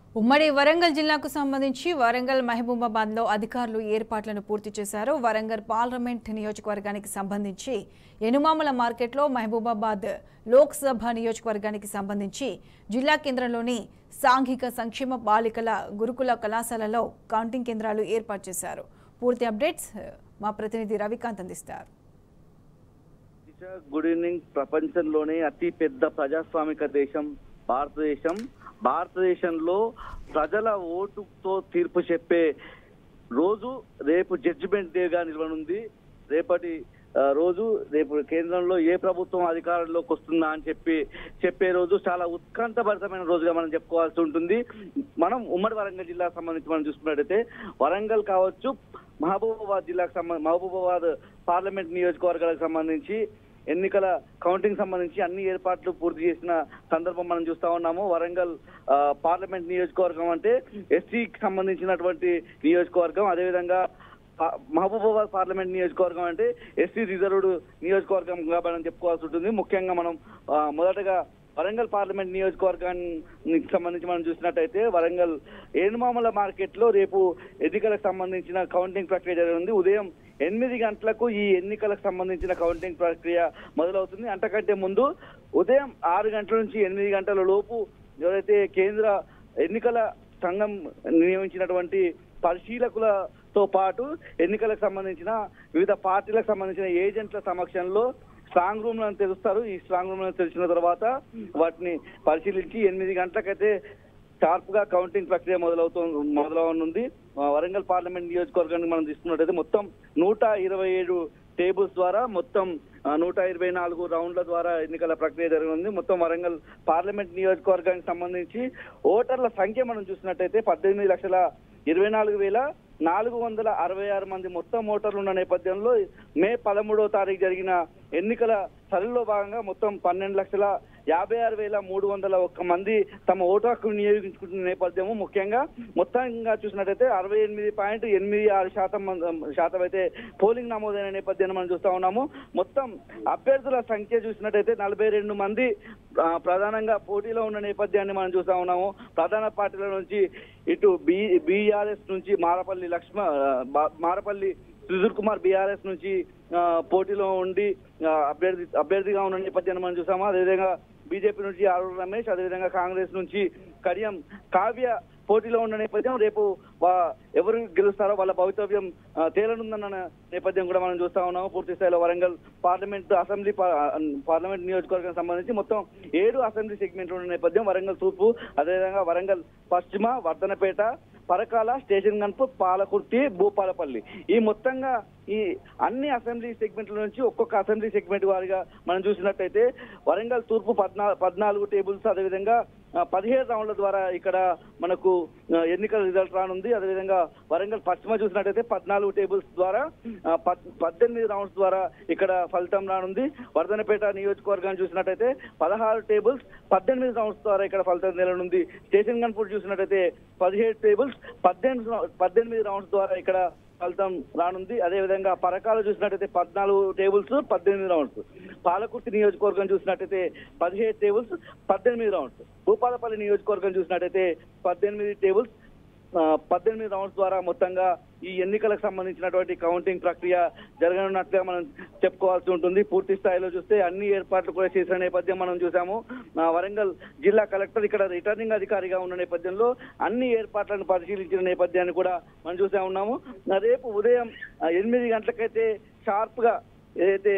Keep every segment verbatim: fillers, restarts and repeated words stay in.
ఉమ్మడి వరంగల్ జిల్లాకు సంబంధించి వరంగల్ మహబూబాబాద్ లో అధికారులు ఏర్పాట్లను పూర్తి చేశారు. వరంగల్ పార్లమెంట్ నియోజకవర్గానికి సంబంధించి ఎనుమాముల మార్కెట్లో మహబూబాబాద్ లోక్సభ నియోజకవర్గానికి సంబంధించి జిల్లా కేంద్రంలోని సాంఘిక సంక్షేమ బాలికల గురుకుల కళాశాలలో కౌంటింగ్ కేంద్రాలు ఏర్పాటు చేశారు. పూర్తి అప్డేట్స్ మా ప్రతినిధి రవికాంత్ అందిస్తారు. Good evening. ప్రపంచంలోనే అతి పెద్ద ప్రజాస్వామిక దేశం భారతదేశం. భారతదేశంలో ప్రజల ఓటుతో తీర్పు చెప్పే రోజు రేపు జడ్జిమెంట్ డేగా నిలవనుంది. రేపటి రోజు రేపు కేంద్రంలో ఏ ప్రభుత్వం అధికారంలోకి వస్తుందా అని చెప్పి చెప్పే రోజు చాలా ఉత్కంఠభరితమైన రోజుగా మనం చెప్పుకోవాల్సి ఉంటుంది. మనం ఉమ్మడి వరంగల్ జిల్లాకు సంబంధించి మనం చూసుకున్నట్టయితే వరంగల్ కావచ్చు, మహబూబాబాద్ జిల్లాకు సంబంధించి మహబూబాబాద్ పార్లమెంట్ నియోజకవర్గాలకు సంబంధించి ఎన్నికల కౌంటింగ్ సంబంధించి అన్ని ఏర్పాట్లు పూర్తి చేసిన సందర్భం మనం చూస్తా ఉన్నాము. వరంగల్ పార్లమెంట్ నియోజకవర్గం అంటే ఎస్సీకి సంబంధించినటువంటి నియోజకవర్గం. అదేవిధంగా మహబూబాబాద్ పార్లమెంట్ నియోజకవర్గం అంటే ఎస్సీ రిజర్వ్డ్ నియోజకవర్గంగా మనం చెప్పుకోవాల్సి ఉంటుంది. ముఖ్యంగా మనం మొదటగా వరంగల్ పార్లమెంట్ నియోజకవర్గానికి సంబంధించి మనం చూసినట్టయితే వరంగల్ ఏనుమాముల మార్కెట్ లో రేపు ఎన్నికలకు సంబంధించిన కౌంటింగ్ ప్రక్రియ జరగనుంది. ఉదయం ఎనిమిది గంటలకు ఈ ఎన్నికలకు సంబంధించిన కౌంటింగ్ ప్రక్రియ మొదలవుతుంది. అంతకంటే ముందు ఉదయం ఆరు గంటల నుంచి ఎనిమిది గంటల లోపు ఎవరైతే కేంద్ర ఎన్నికల సంఘం నియమించినటువంటి పరిశీలకులతో పాటు ఎన్నికలకు సంబంధించిన వివిధ పార్టీలకు సంబంధించిన ఏజెంట్ల సమక్షంలో స్ట్రాంగ్ రూమ్ లను తెరుస్తారు. ఈ స్ట్రాంగ్ రూమ్ లను తెరిచిన తర్వాత వాటిని పరిశీలించి ఎనిమిది గంటలకైతే షార్ప్ గా కౌంటింగ్ ప్రక్రియ మొదలవుతూ మొదలవనుంది. వరంగల్ పార్లమెంట్ నియోజకవర్గానికి మనం తీసుకున్నట్టయితే మొత్తం నూట ఇరవై ఏడు టేబుల్స్ ద్వారా మొత్తం నూట ఇరవై నాలుగు రౌండ్ల ద్వారా ఎన్నికల ప్రక్రియ జరగనుంది. మొత్తం వరంగల్ పార్లమెంట్ నియోజకవర్గానికి సంబంధించి ఓటర్ల సంఖ్య మనం చూసినట్టయితే పద్దెనిమిది లక్షల ఇరవై నాలుగు వేల నాలుగు వందల అరవై ఆరు మంది మొత్తం ఓటర్లు ఉన్న నేపథ్యంలో మే పదమూడవ తారీఖు జరిగిన ఎన్నికల సరళిలో భాగంగా మొత్తం పన్నెండు లక్షల యాభై ఆరు వేల మూడు వందల ఒక్క మంది తమ ఓటు హక్కు వినియోగించుకుంటున్న నేపథ్యము. ముఖ్యంగా మొత్తంగా చూసినట్టయితే అరవై ఎనిమిది పాయింట్ ఎనిమిది ఆరు శాతం శాతం అయితే పోలింగ్ నమోదైన నేపథ్యాన్ని మనం చూస్తా ఉన్నాము. మొత్తం అభ్యర్థుల సంఖ్య చూసినట్టయితే నలభై రెండు మంది ప్రధానంగా పోటీలో ఉన్న నేపథ్యాన్ని మనం చూస్తా ఉన్నాము. ప్రధాన పార్టీల నుంచి ఇటు బి బీఆర్ఎస్ నుంచి మారపల్లి లక్ష్మ మారపల్లి సుధీర్ కుమార్ బీఆర్ఎస్ నుంచి పోటీలో ఉండి అభ్యర్థి అభ్యర్థిగా ఉన్న నేపథ్యాన్ని మనం చూసాము. అదేవిధంగా బీజేపీ నుంచి ఆరూరు రమేష్, అదేవిధంగా కాంగ్రెస్ నుంచి కడియం కావ్య పోటీలో ఉన్న నేపథ్యం. రేపు ఎవరు గెలుస్తారో వాళ్ళ భవితవ్యం తేలనుందన్న నేపథ్యం కూడా మనం చూస్తా ఉన్నాము. పూర్తి స్థాయిలో వరంగల్ పార్లమెంట్ అసెంబ్లీ పార్లమెంట్ నియోజకవర్గానికి సంబంధించి మొత్తం ఏడు అసెంబ్లీ సెగ్మెంట్లు ఉన్న నేపథ్యం. వరంగల్ తూర్పు, అదేవిధంగా వరంగల్ పశ్చిమ, వర్ధనపేట, పరకాల, స్టేషన్ గన్పు, పాలకుర్తి, భూపాలపల్లి ఈ మొత్తంగా ఈ అన్ని అసెంబ్లీ సెగ్మెంట్ల నుంచి ఒక్కొక్క అసెంబ్లీ సెగ్మెంట్ వారిగా మనం చూసినట్టయితే వరంగల్ తూర్పు పద్నా పద్నాలుగు టేబుల్స్, అదేవిధంగా పదిహేడు రౌండ్ల ద్వారా ఇక్కడ మనకు ఎన్నికల రిజల్ట్ రానుంది. అదేవిధంగా వరంగల్ పశ్చిమ చూసినట్టయితే పద్నాలుగు టేబుల్స్ ద్వారా పద్దెనిమిది రౌండ్స్ ద్వారా ఇక్కడ ఫలితం రానుంది. వర్ధనపేట నియోజకవర్గాన్ని చూసినట్టయితే పదహారు టేబుల్స్, పద్దెనిమిది రౌండ్స్ ద్వారా ఇక్కడ ఫలితం నెలనుంది. స్టేషన్ గన్పూర్ చూసినట్టయితే పదిహేడు టేబుల్స్, పద్దెనిమిది పద్దెనిమిది రౌండ్స్ ద్వారా ఇక్కడ ఫలితం రానుంది. అదేవిధంగా పరకాలు చూసినట్టయితే పద్నాలుగు టేబుల్స్, పద్దెనిమిది రౌండ్స్. పాలకుర్తి నియోజకవర్గం చూసినట్టయితే పదిహేడు టేబుల్స్, పద్దెనిమిది రౌండ్స్. భూపాలపల్లి నియోజకవర్గం చూసినట్టయితే పద్దెనిమిది టేబుల్స్, పద్దెనిమిది రౌండ్స్ ద్వారా మొత్తంగా ఈ ఎన్నికలకు సంబంధించినటువంటి కౌంటింగ్ ప్రక్రియ జరగనున్నట్లుగా మనం చెప్పుకోవాల్సి ఉంటుంది. పూర్తి స్థాయిలో చూస్తే అన్ని ఏర్పాట్లు కూడా చేసిన నేపథ్యం మనం చూసాము. వరంగల్ జిల్లా కలెక్టర్ ఇక్కడ రిటర్నింగ్ అధికారిగా ఉన్న నేపథ్యంలో అన్ని ఏర్పాట్లను పరిశీలించిన నేపథ్యాన్ని కూడా మనం చూసా ఉన్నాము. రేపు ఉదయం ఎనిమిది గంటలకైతే షార్ప్ గా ఏదైతే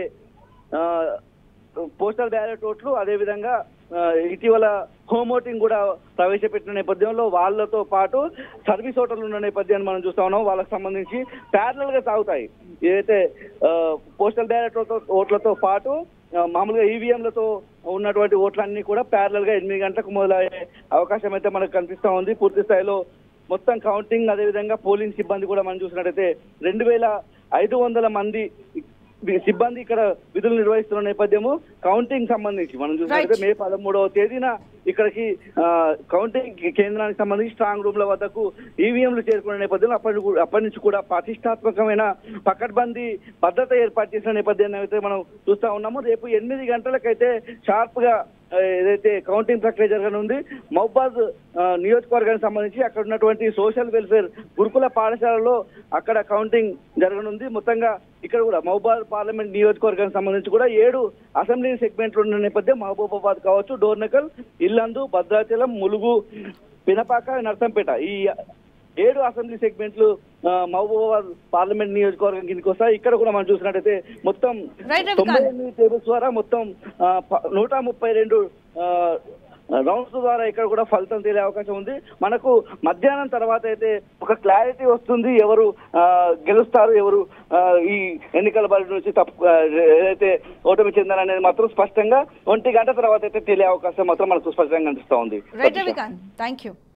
పోస్టల్ బ్యాలెట్ ఓట్లు, అదేవిధంగా ఇటీవల హోమ్ ఓటింగ్ కూడా ప్రవేశపెట్టిన నేపథ్యంలో వాళ్ళతో పాటు సర్వీస్ ఓటర్లు ఉన్న నేపథ్యాన్ని మనం చూస్తా ఉన్నాం. వాళ్ళకి సంబంధించి ప్యారలల్ గా సాగుతాయి. ఏదైతే పోస్టల్ బ్యాలెట్ ఓట్లతో పాటు మామూలుగా ఈవీఎంలతో ఉన్నటువంటి ఓట్లన్నీ కూడా ప్యారలల్ గా ఎనిమిది గంటలకు మొదలయ్యే అవకాశం అయితే మనకు కనిపిస్తా ఉంది. పూర్తి స్థాయిలో మొత్తం కౌంటింగ్, అదేవిధంగా పోలింగ్ సిబ్బంది కూడా మనం చూసినట్టయితే రెండు వేల ఐదు వందల మంది సిబ్బంది ఇక్కడ విధులు నిర్వహిస్తున్న నేపథ్యము. కౌంటింగ్ సంబంధించి మనం చూసినట్లయితే మే పదమూడవ తేదీన ఇక్కడికి కౌంటింగ్ కేంద్రానికి సంబంధించి స్ట్రాంగ్ రూమ్ల వద్దకు ఈవీఎంలు చేరుకున్న నేపథ్యంలో అప్పటి అప్పటి నుంచి కూడా ప్రతిష్టాత్మకమైన పకడ్బందీ భద్రత ఏర్పాటు చేసిన నేపథ్యాన్ని అయితే మనం చూస్తా ఉన్నాము. రేపు ఎనిమిది గంటలకైతే షార్ప్ గా ఏదైతే కౌంటింగ్ ప్రక్రియ జరగనుంది. మహబూబాద్ నియోజకవర్గానికి సంబంధించి అక్కడ ఉన్నటువంటి సోషల్ వెల్ఫేర్ గురుకుల పాఠశాలలో అక్కడ కౌంటింగ్ జరగనుంది. మొత్తంగా ఇక్కడ కూడా మహబూబాద్ పార్లమెంట్ నియోజకవర్గానికి సంబంధించి కూడా ఏడు అసెంబ్లీ సెగ్మెంట్లు ఉన్న నేపథ్యం మహబూబాబాద్ కావచ్చు, డోర్నకల్, ఇల్లందు, భద్రాచలం, ములుగు, పినపాక, నర్సంపేట ఈ ఏడు అసెంబ్లీ సెగ్మెంట్లు మహబూబాబాద్ పార్లమెంట్ నియోజకవర్గం కిందకి వస్తాయి. ఇక్కడ కూడా మనం చూసినట్టయితే మొత్తం తొంభై ఎనిమిది టేబుల్స్ ద్వారా మొత్తం నూట ముప్పై రెండు రౌండ్స్ ద్వారా ఇక్కడ కూడా ఫలితం తేలే అవకాశం ఉంది. మనకు మధ్యాహ్నం తర్వాత అయితే ఒక క్లారిటీ వస్తుంది, ఎవరు గెలుస్తారు, ఎవరు ఈ ఎన్నికల బరి నుంచి తప్పు ఏదైతే ఓటమి చెందారు అనేది మాత్రం స్పష్టంగా ఒంటి గంట తర్వాత అయితే తెలియ అవకాశం మాత్రం మనకు స్పష్టంగా కనిపిస్తా ఉంది. Thank you.